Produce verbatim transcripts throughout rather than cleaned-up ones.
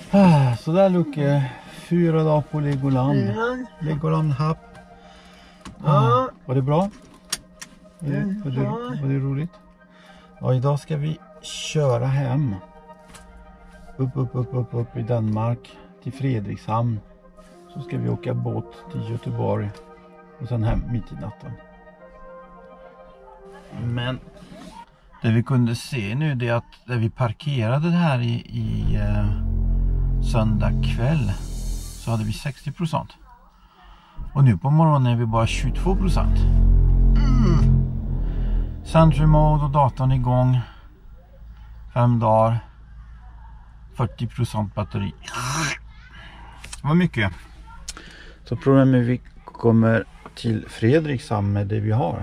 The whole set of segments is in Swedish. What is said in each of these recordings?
Ah, så där Lucke, fyra dagar på Legoland. Legoland Hub. Ah, var det bra? Var det, var, det, var det roligt? Ja, idag ska vi köra hem. Upp, upp, upp, upp, upp i Danmark till Fredrikshamn. Så ska vi åka båt till Göteborg och sen hem mitt i natten. Men det vi kunde se nu det är att där vi parkerade det här i, i eh, söndag kväll så hade vi sextio procent. Och nu på morgonen är vi bara tjugotvå procent. Mm. Sentry mode och datorn igång. Fem dagar. fyrtio procent batteri. Vad mycket. Så problemet är att vi kommer till Fredrikshamn med det vi har.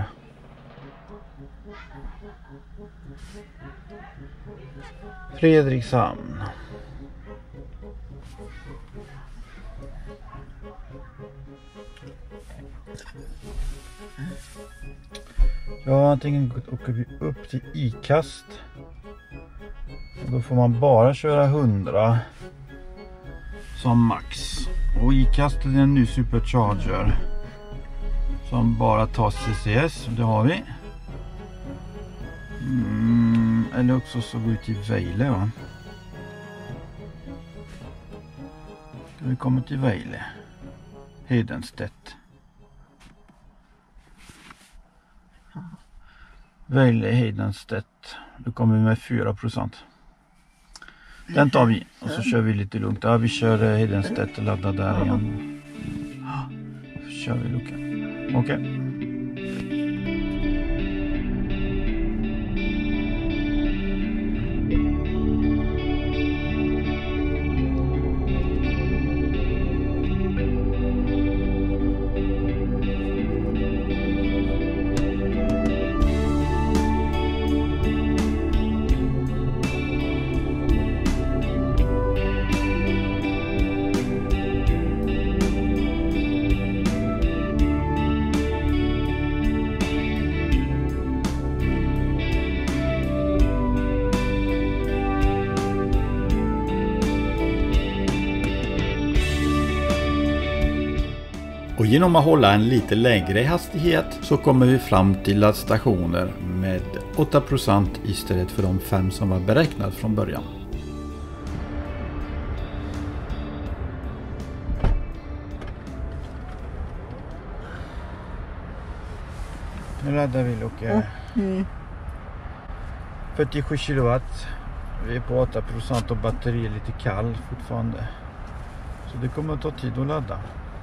Fredrikshamn. Ja, antingen åker vi upp till Ikast. Och då får man bara köra hundra som max. Och Ikast är en ny supercharger som bara tar C C S. Det har vi. Mm, eller också så går vi till Vejle, va? Ska vi komma till Vejle. Hedenstedt. Vejle Hedenstedt. Då kommer vi med fyra procent. Den tar vi. Och så kör vi lite lugnt. Ja, vi kör Hedenstedt och laddar där igen. Så kör vi Luka. Okej. Okay. Och genom att hålla en lite lägre hastighet så kommer vi fram till laddstationer med åtta procent istället för de fem som var beräknat från början. Nu laddar vi Luke. Mm. fyrtiosju kilowatt. Vi är på åtta procent och batteri är lite kall fortfarande. Så det kommer att ta tid att ladda.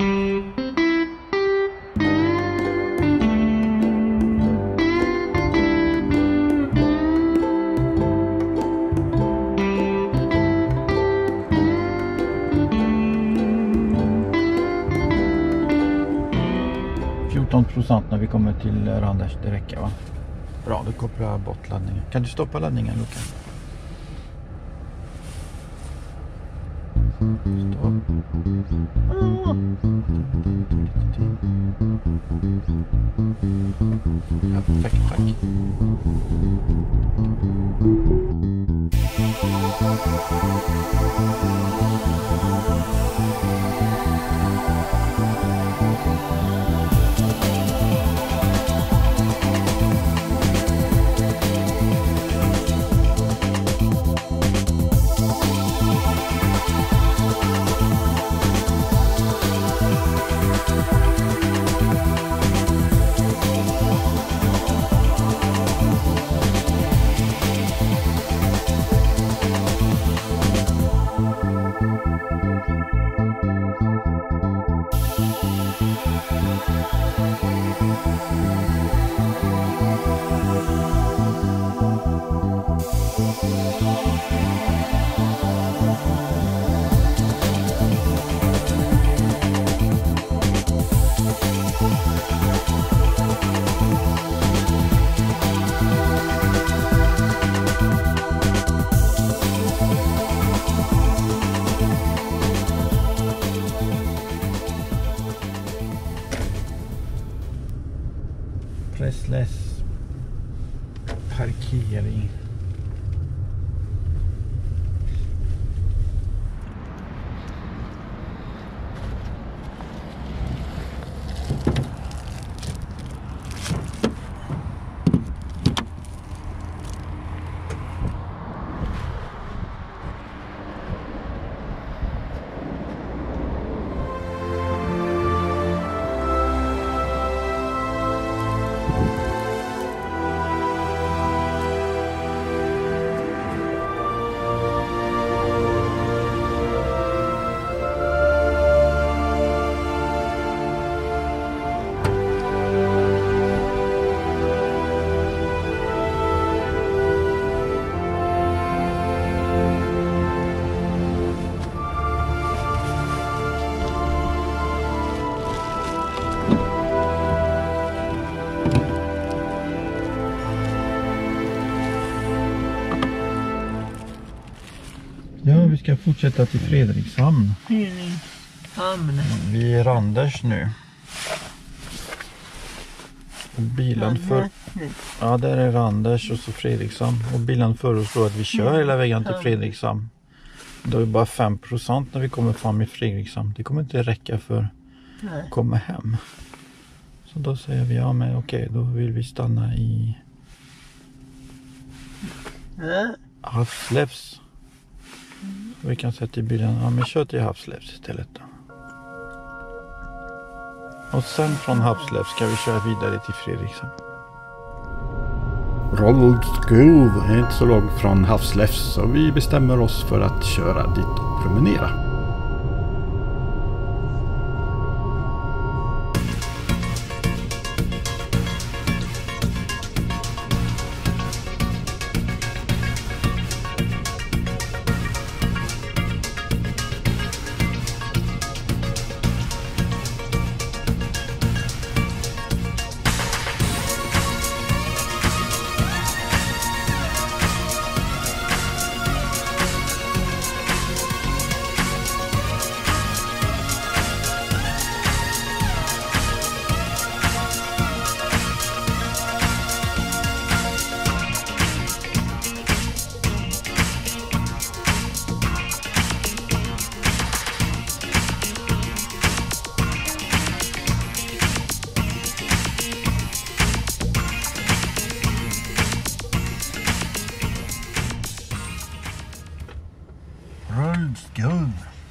fjorton procent när vi kommer till Randers, det räcker, va? Bra, då kopplar jag bort laddningen. Kan du stoppa laddningen, Luka? Stopp. Ja, perfekt, tack. Ja, vi ska fortsätta till Fredrikshamn. Fredrikshamn. Vi är Randers nu. Och bilen för... Ja, där är Randers och så Fredrikshamn. Och bilen föreslår att vi kör hela vägen till Fredrikshamn. Då är det bara fem procent när vi kommer fram i Fredrikshamn. Det kommer inte räcka för att komma hem. Så då säger vi, ja men okej, då vill vi stanna i Havsläfs. Vi kan sätta i bilen, ja men kör till Havsläfs istället då. Och sen från Havsläfs ska vi köra vidare till Fredrikshamn. Rollskov är inte så långt från Havsläfs, så vi bestämmer oss för att köra dit och promenera. Rollskov.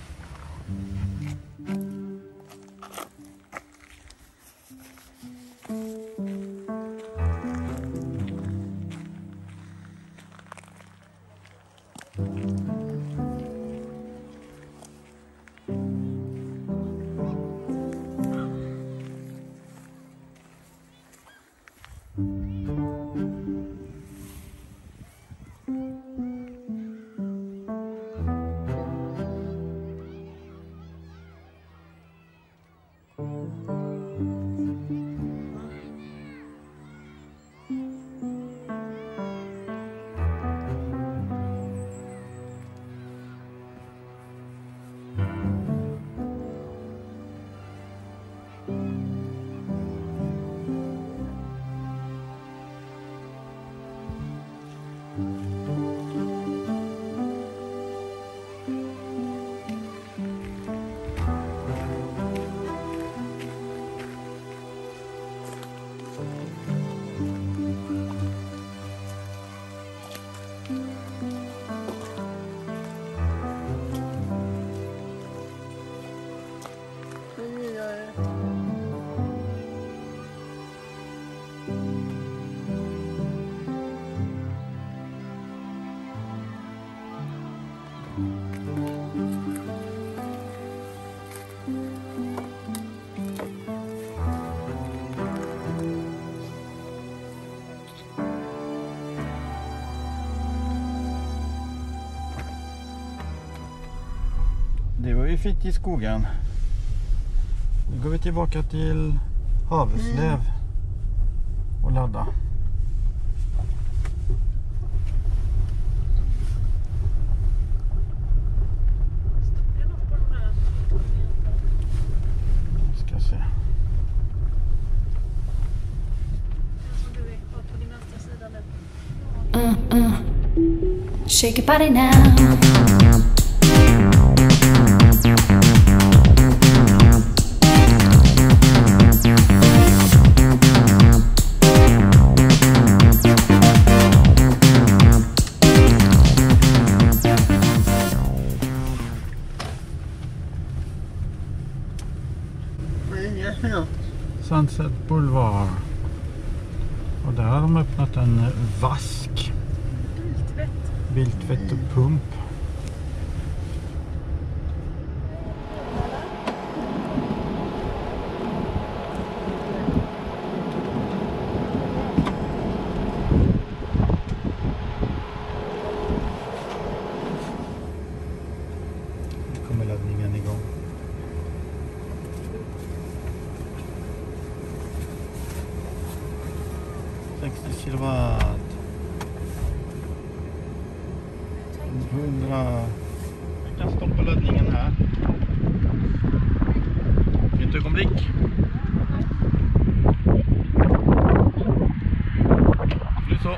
Det var ju fint i skogen. Nu går vi tillbaka till Havsläv och ladda. Ska se. Uh, uh. Shake your body now. Sunset Boulevard. Och där har de öppnat en vask. Biltvätt. Biltvätt och pump. Nu kommer laddningen igång. sextio kilowatt. hundra kan stoppa laddningen här. Ett ögonblick. Nu så.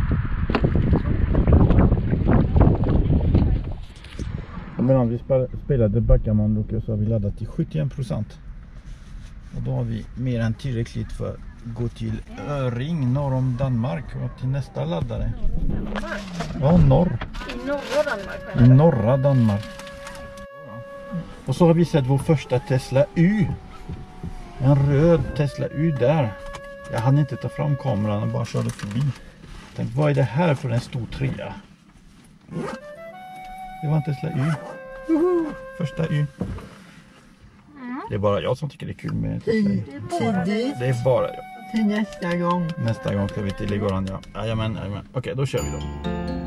Medan vi spelade Backgammon så har vi laddat till sjuttioen procent. Och då har vi mer än tillräckligt för att gå till Öring norr om Danmark och till nästa laddare. Ja, norr. I norra Danmark. I norra Danmark. Och så har vi sett vår första Tesla U. En röd Tesla U där. Jag hann inte ta fram kameran och bara körde förbi. Tänkte, vad är det här för en stor trea? Det var en Tesla U. Första U. Det är bara jag som tycker det är kul med Tesla U. Tidigt. Det är bara jag. Till nästa gång. Nästa gång ska vi till Legoland, ja. Jajamän, jajamän. Okej, då kör vi då.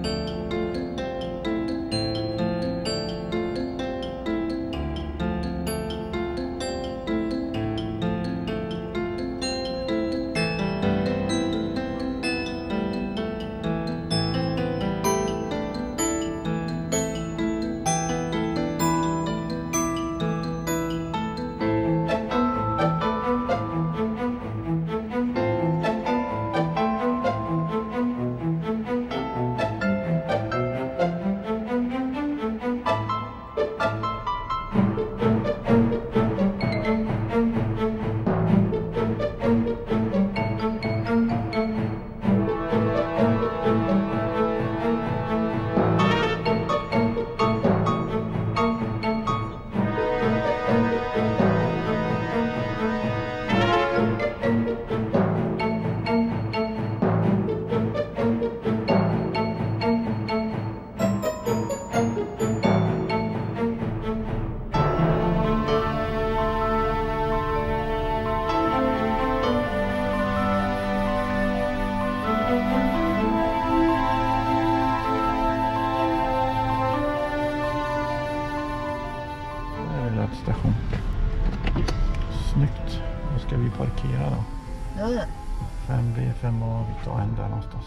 Station. Snyggt. Då ska vi parkera då. Ja. fem B, fem A, vi tar en där någonstans.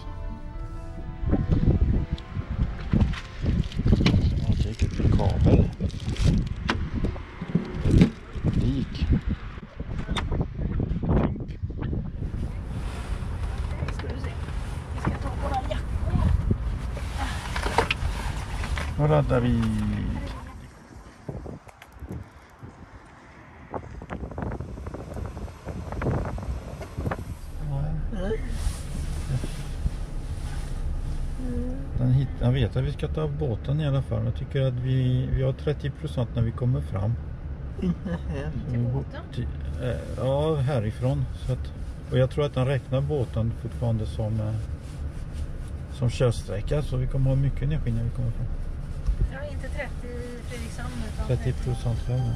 Jag gick upp i kabel. Det gick. Ska du se. Vi ska ta våra jackor. Då laddar vi. Den hit, jag vet att vi ska ta båten i alla fall. Jag tycker att vi, vi har trettio procent när vi kommer fram. Till båten? Till, äh, ja, härifrån. Så att, och jag tror att den räknar båten fortfarande som, äh, som körsträcka. Så vi kommer ha mycket energi när vi kommer fram. Ja, inte trettio i Fredrikshamn utan trettio procent fram.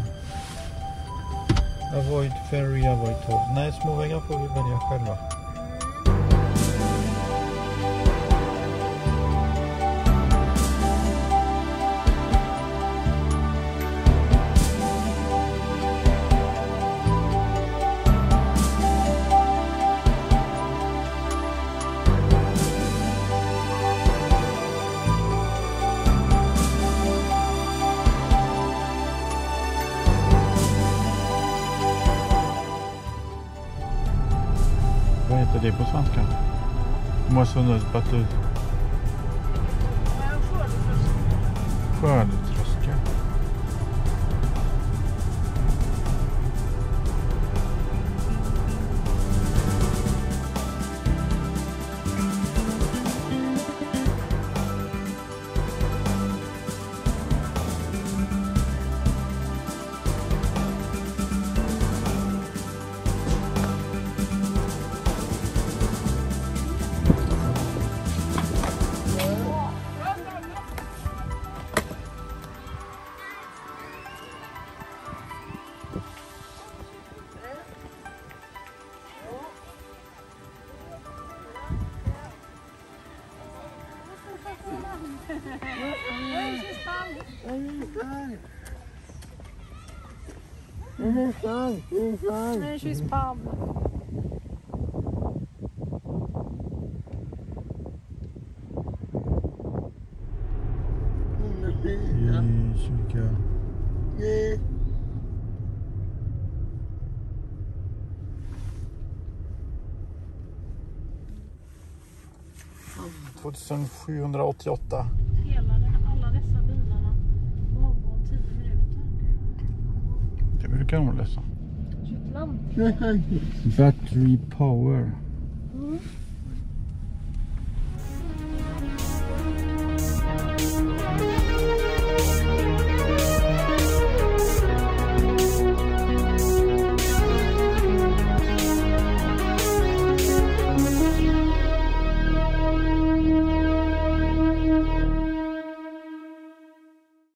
Avoid ferry, avoid toll. Nej, småvägar får vi välja själva. Vad heter det på svenska? Moissonneuse batteuse. Skördetröska. Nej, she's Pablo. Ja. i tjugo... tvåtusensjuhundraåttioåtta. Hela den, alla dessa bilarna avgår tio minuter. Det brukar de läsa. Köpt lamp. Battery power. Mm.